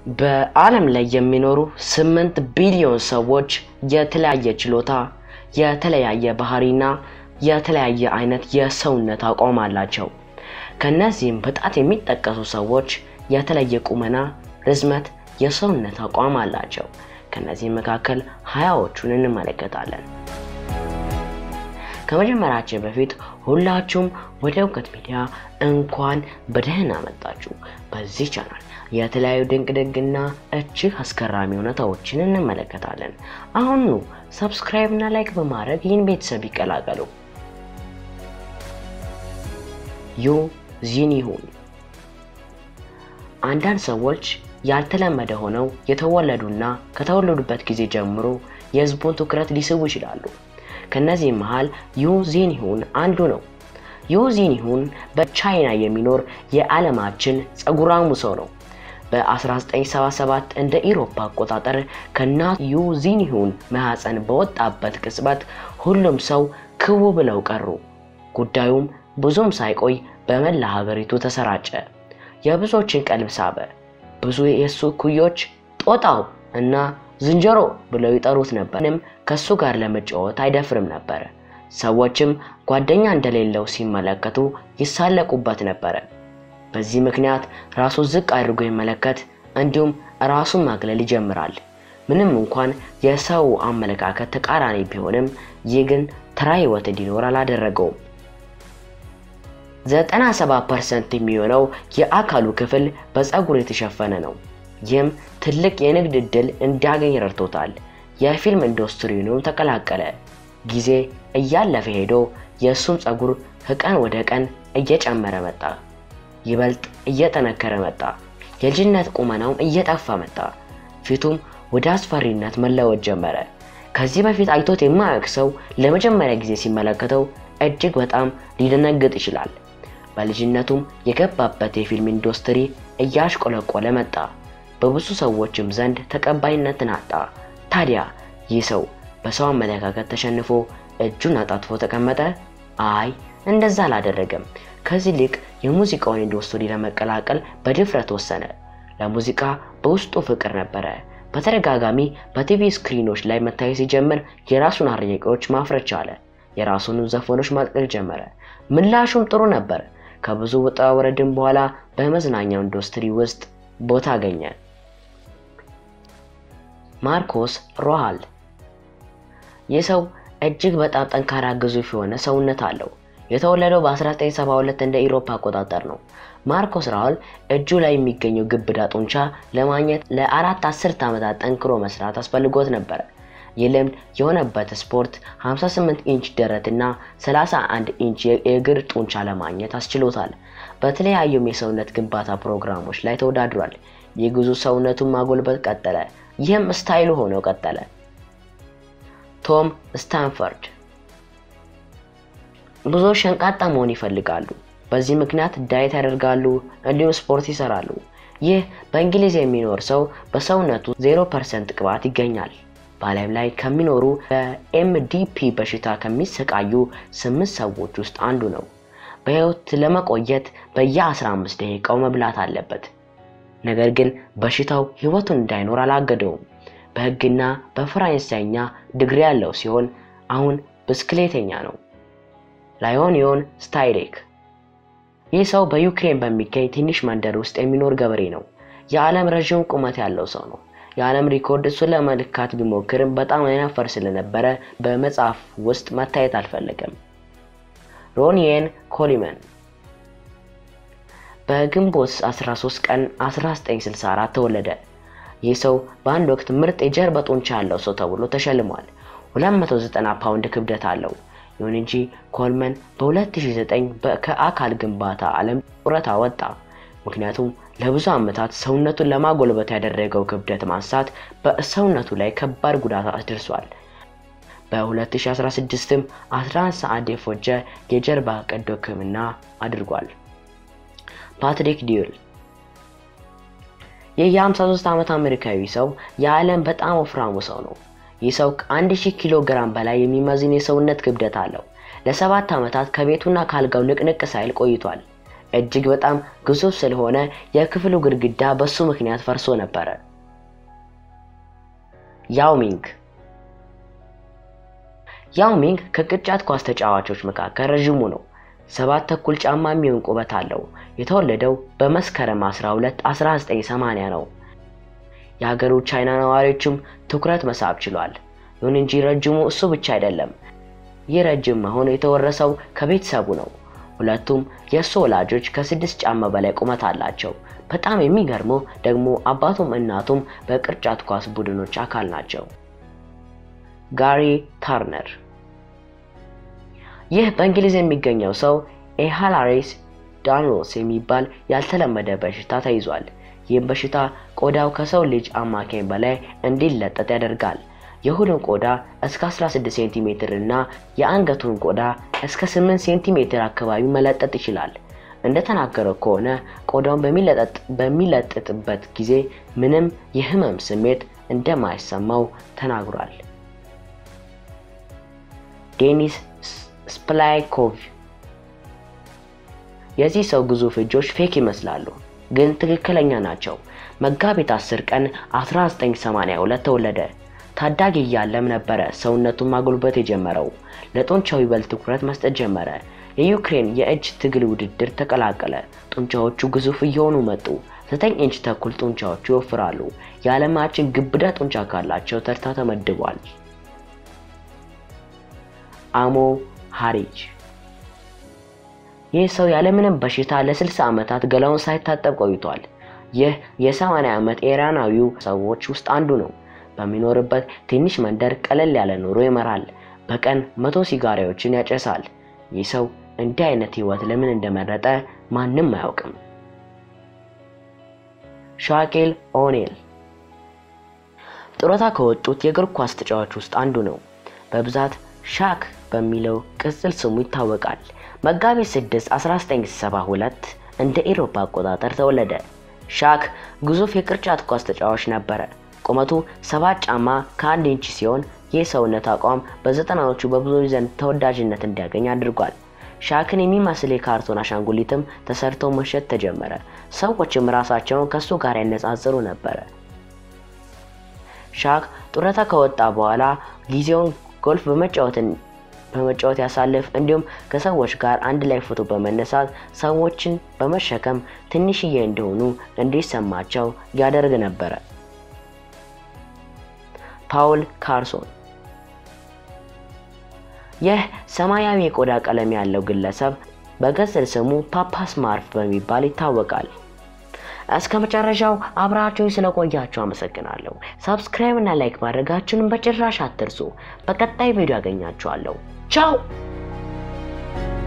በዓለም ላይ የሚኖሩ 8 ቢሊዮን ሰዎች የተለያየ ችሎታ፣ የተለያየ ባህሪና የተለያየ አይነት የሰውነት አቋም አላቸው። ከነዚህም በጣት የሚጠቀሱ ሰዎች የተለየ ቁመና፣ ርዝመት፣ የሰውነት አቋም አላቸው። ከነዚህ መካከል 20ዎቹን እንመለከታለን። ከመጀመራችን በፊት ሁላችሁም ወደ እውቀት ሚዲያ እንኳን በደህና መጣችሁ። በዚህ ቻናል የተለያዩ ድንቅና እጅግ አስገራሚ እውነታዎችን እንመለከታለን። አሁን ሰብስክራይብ እና ላይክ በማድረግ ይህን ቤተሰብ ይቀላቀሉ። ዩ ዚንሁን አንዳንድ ሰዎች ያልተለመደ ሆነው የተወለዱና ከተወለዱበት ጊዜ ጀምሮ የህዝቡን ትኩረት ሊስቡ ይችላሉ። ከነዚህ መሃል ዩ ዚንሁን አንዱ ነው። ዩ ዚንሁን በቻይና የሚኖር የዓለማችን ጸጉራሙ ሰው ነው። በ1977 እንደ ኢሮፓ አቆጣጠር ከናቱ ዩ ዚንሁን ማህፀን በወጣበት ቅጽበት ሁሉም ሰው ክው ብለው ቀሩ። ጉዳዩም ብዙም ሳይቆይ በመላ ሀገሪቱ ተሰራጨ። የብዙዎችን ቀልብ ሳበ። ብዙ የሱ ኩዮች ጦጣው እና ዝንጀሮ ብለው ይጠሩት ነበርም ከሱ ጋር ለመጫወት አይደፍርም ነበር። ሰዎችም ጓደኛ እንደሌለው ሲመለከቱ ይሳለቁበት ነበር። በዚህ ምክንያት ራሱ ዝቅ አድርጎ ይመለከት እንዲሁም ራሱን ማግለል ይጀምራል። ምንም እንኳን የሰው አመለካከት ተቃራኒ ቢሆንም ይህ ግን ተራ ህይወት እንዲኖር አላደረገውም። 97% የሚሆነው የአካሉ ክፍል በፀጉር የተሸፈነ ነው። ይህም ትልቅ የንግድ ዕድል እንዲያገኝ ረድቶታል። የፊልም ኢንዱስትሪውንም ተቀላቀለ። ጊዜ እያለፈ ሄዶ የሱም ፀጉር ከቀን ወደ ቀን እየጨመረ መጣ። ይበልጥ እየጠነከረ መጣ። የልጅነት ቁመናውም እየጠፋ መጣ። ፊቱም ወደ አስፈሪነት መለወጥ ጀመረ። ከዚህ በፊት አይቶት የማያውቅ ሰው ለመጀመሪያ ጊዜ ሲመለከተው እጅግ በጣም ሊደነግጥ ይችላል። በልጅነቱም የገባበት የፊልም ኢንዱስትሪ እያሽቆለቆለ መጣ። በብዙ ሰዎችም ዘንድ ተቀባይነትን አጣ። ታዲያ ይህ ሰው በሰው አመለካከት ተሸንፎ እጁን አጣጥፎ ተቀመጠ? አይ እንደዛ አላደረገም። ከዚህ ልክ የሙዚቃውን ኢንዱስትሪ ለመቀላቀል በድፍረት ወሰነ። ለሙዚቃ በውስጡ ፍቅር ነበረ። በተደጋጋሚ በቲቪ ስክሪኖች ላይ መታየት ሲጀምር የራሱን አርአያዎች ማፍረቻ አለ። የራሱን ዘፈኖች ማቅረብ ጀመረ። ምላሹም ጥሩ ነበር። ከብዙ ወጣ ወረድም በኋላ በመዝናኛው ኢንዱስትሪ ውስጥ ቦታ አገኘ። ማርኮስ ሮሃል ይህ ሰው እጅግ በጣም ጠንካራ ግዙፍ የሆነ ሰውነት አለው። የተወለደው በ1972 እንደ ኢሮፓ አቆጣጠር ነው። ማርኮስ ሮሃል እጁ ላይ የሚገኘው ግብዳ ጡንቻ ለማግኘት ለ4 አስርት ዓመታት ጠንክሮ መስራት አስፈልጎት ነበር። የልምድ የሆነበት ስፖርት 58 ኢንች ደረትና 31 ኢንች የእግር ጡንቻ ለማግኘት አስችሎታል። በተለያዩ የሰውነት ግንባታ ፕሮግራሞች ላይ ተወዳድሯል። የግዙፍ ሰውነቱን ማጎልበት ቀጠለ። ይህም ስታይሉ ሆኖ ቀጠለ። ቶም ስታንፈርድ ብዙ ሸንቃጣ መሆን ይፈልጋሉ። በዚህ ምክንያት ዳይት ያደርጋሉ እንዲሁም ስፖርት ይሰራሉ። ይህ በእንግሊዝ የሚኖር ሰው በሰውነቱ 0% ቅባት ይገኛል። በዓለም ላይ ከሚኖሩ በኤምዲፒ በሽታ ከሚሰቃዩ 8 ሰዎች ውስጥ አንዱ ነው። በህይወት ለመቆየት በየ15 ደቂቃው መብላት አለበት። ነገር ግን በሽታው ህይወቱን እንዳይኖር አላገደውም። በህግና በፈረንሳይኛ ዲግሪ ያለው ሲሆን አሁን ብስክሌተኛ ነው። ላዮኒዮን ስታይሬክ ይህ ሰው በዩክሬን በሚገኝ ትንሽ መንደር ውስጥ የሚኖር ገበሬ ነው። የዓለም ረጅም ቁመት ያለው ሰው ነው። የዓለም ሪኮርድ እሱን ለመልካት ቢሞክርም በጣም አይናፈር ስለነበረ በመጽሐፍ ውስጥ መታየት አልፈለገም። ሮኒየን ኮሊመን በግንቦት 13 ቀን 1964 ተወለደ። ይህ ሰው በአንድ ወቅት ምርጥ የጀርባ ጡንቻ ያለው ሰው ተብሎ ተሸልሟል። 290 ፓውንድ ክብደት አለው። ይሁን እንጂ ኮልመን በ2009 ከአካል ግንባታ ዓለም ጡረታ ወጣ። ምክንያቱም ለብዙ ዓመታት ሰውነቱን ለማጎልበት ያደረገው ክብደት ማንሳት በሰውነቱ ላይ ከባድ ጉዳት አድርሷል። በ2016ም 11 ሰዓት የፈጀ የጀርባ ቀዶ ሕክምና አድርጓል። ፓትሪክ ዲዩል የ53 ዓመት አሜሪካዊ ሰው የዓለም በጣም ወፍራሙ ሰው ነው። ይህ ሰው 1000 ኪሎ ግራም በላይ የሚመዝን የሰውነት ክብደት አለው። ለ7 ዓመታት ከቤቱና ካልጋው ንቅንቅ ሳይል ቆይቷል። እጅግ በጣም ግዙፍ ስለሆነ የክፍሉ ግድግዳ በሱ ምክንያት ፈርሶ ነበር። ያው ሚንግ ከቅርጫት ኳስ ተጫዋቾች መካከል ረጅሙ ነው። 7 ተኩል ጫማ የሚሆን ቁመት አለው። የተወለደው በመስከረም 12 1980 ነው። የሀገሩ ቻይና ነዋሪዎችም ትኩረት መሳብ ችሏል። ይሁን እንጂ ረጅሙ እሱ ብቻ አይደለም። ይህ ረጅም መሆኑ የተወረሰው ከቤተሰቡ ነው። ሁለቱም የሱ ወላጆች ከ6 ጫማ በላይ ቁመት አላቸው። በጣም የሚገርመው ደግሞ አባቱም እናቱም በቅርጫት ኳስ ቡድኖች አካል ናቸው። ጋሪ ተርነር ይህ በእንግሊዝ የሚገኘው ሰው ኤሃላሪስ ዳንሮስ የሚባል ያልተለመደ በሽታ ተይዟል። ይህም በሽታ ቆዳው ከሰው ልጅ አማካኝ በላይ እንዲለጠጥ ያደርጋል። የሆዱን ቆዳ እስከ 16 ሴንቲሜትር እና የአንገቱን ቆዳ እስከ 8 ሴንቲሜትር አካባቢ መለጠጥ ይችላል። እንደተናገረው ከሆነ ቆዳውን በሚለጥጥበት ጊዜ ምንም የህመም ስሜት እንደማይሰማው ተናግሯል። ዴኒስ ስፕላይኮቭ የዚህ ሰው ግዙፍ እጆች ፌክ ይመስላሉ፣ ግን ትክክለኛ ናቸው። መጋቢት 10 ቀን 1982 ተወለደ። ታዳጊ እያለም ነበር ሰውነቱን ማጎልበት የጀመረው። ለጡንቻው ይበልጥ ትኩረት መስጠት ጀመረ። የዩክሬን የእጅ ትግል ውድድር ተቀላቀለ። ጡንቻዎቹ ግዙፍ እየሆኑ መጡ። 9 ኢንች ተኩል ጡንቻዎቹ ይወፍራሉ። የዓለማችን ግብዳ ጡንቻ ካላቸው ተርታ ተመድቧል። አሞ ሃሪጅ ይህ ሰው ያለምንም በሽታ ለ60 ዓመታት ገላውን ሳይታጠብ ቆይቷል። ይህ የ80 ዓመት ኢራናዊው ሰዎች ውስጥ አንዱ ነው። በሚኖርበት ትንሽ መንደር ቀለል ያለ ኑሮ ይመራል። በቀን 100 ሲጋራዎችን ያጨሳል። ይህ ሰው እንዲህ አይነት ህይወት ለምን እንደመረጠ ማንም አያውቅም። ሻቂል ኦኔል ጡረታ ከወጡት የእግር ኳስ ተጫዋቾች ውስጥ አንዱ ነው። በብዛት ሻክ በሚለው ቅጽል ስሙ ይታወቃል። መጋቢት 6 1972 እንደ አውሮፓ አቆጣጠር ተወለደ። ሻክ ግዙፍ የቅርጫት ኳስ ተጫዋች ነበር። ቁመቱ 7 ጫማ ከ1 ኢንች ሲሆን የሰውነት አቋም በ90ዎቹ በብዙዎች ዘንድ ተወዳጅነት እንዲያገኝ አድርጓል። ሻክን የሚመስል የካርቶን አሻንጉሊትም ተሰርቶ መሸጥ ተጀመረ። ሰዎችም ራሳቸውን ከሱ ጋር ያነጻጽሩ ነበር። ሻክ ጡረታ ከወጣ በኋላ ጊዜውን ጎልፍ በመጫወት ያሳልፍ፣ እንዲሁም ከሰዎች ጋር አንድ ላይ ፎቶ በመነሳት ሰዎችን በመሸከም ትንሽዬ እንደሆኑ እንዲሰማቸው ያደርግ ነበር። ፓውል ካርሶን ይህ ሰማያዊ የቆዳ ቀለም ያለው ግለሰብ በቅጽል ስሙ ፓፓ ስማርት በሚባል ይታወቃል። እስከ መጨረሻው አብራችሁኝ ስለቆያችሁ አመሰግናለሁ። ሰብስክራይብ እና ላይክ ማድረጋችሁን በጭራሽ አትርሱ። በቀጣይ ቪዲዮ አገኛችኋለሁ። ቻው።